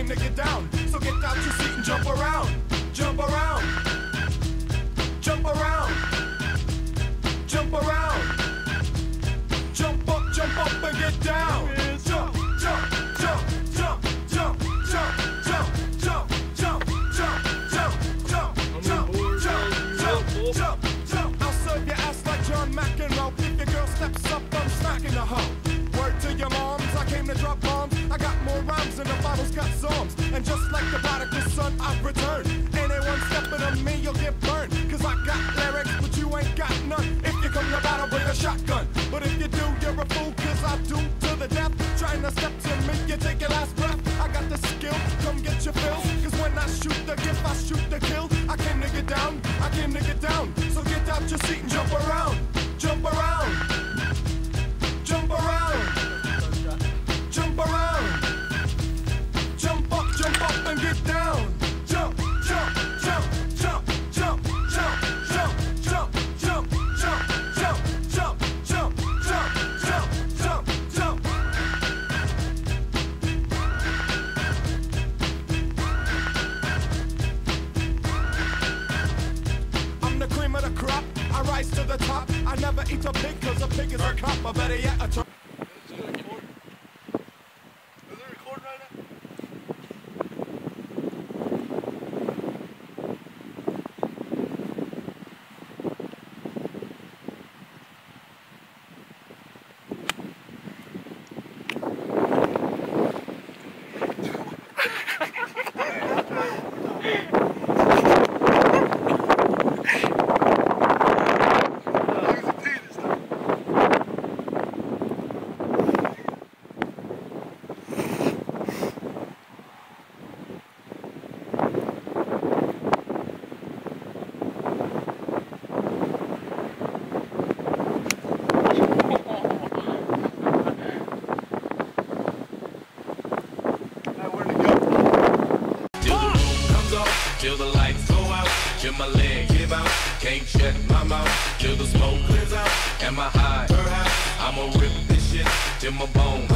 came to get down. So get out your seat and jump around. Jump around. Jump around. Jump around. Jump up and get down. Jump, jump, jump, jump, jump, jump, jump, jump, jump, jump, jump, jump, jump, jump, jump, jump. I'll serve your ass like John McEnroe. If your girl steps up, I'm smacking the hoe. Word to your moms, I came to drop bombs. I got more rhymes than the Bible's got psalms. And just like the prodigal son, I've returned. Anyone stepping on me, you'll get burned. Cause I got lyrics, but you ain't got none. If you come to battle, bring a shotgun. But if you do, you're a fool, cause I do to the death. Trying to step to me, you take your last breath. I got the skill, come get your fill. Cause when I shoot the gift, I shoot the kill. I came to get down, I came to get down. So get out your seat and jump around. Jump around. Jump around. Jump around. Jump up and get down. Jump, jump, jump, jump, jump, jump, jump, jump, jump, jump, jump, jump, jump, jump, jump, jump, jump. I'm the cream of the crop. I rise to the top. I never eat a pig cause a pig is a cop. Or better yet, a turtle. Till the lights go out, till my leg give out. Can't shut my mouth till the smoke clears out. Am I high? I'ma rip this shit till my bones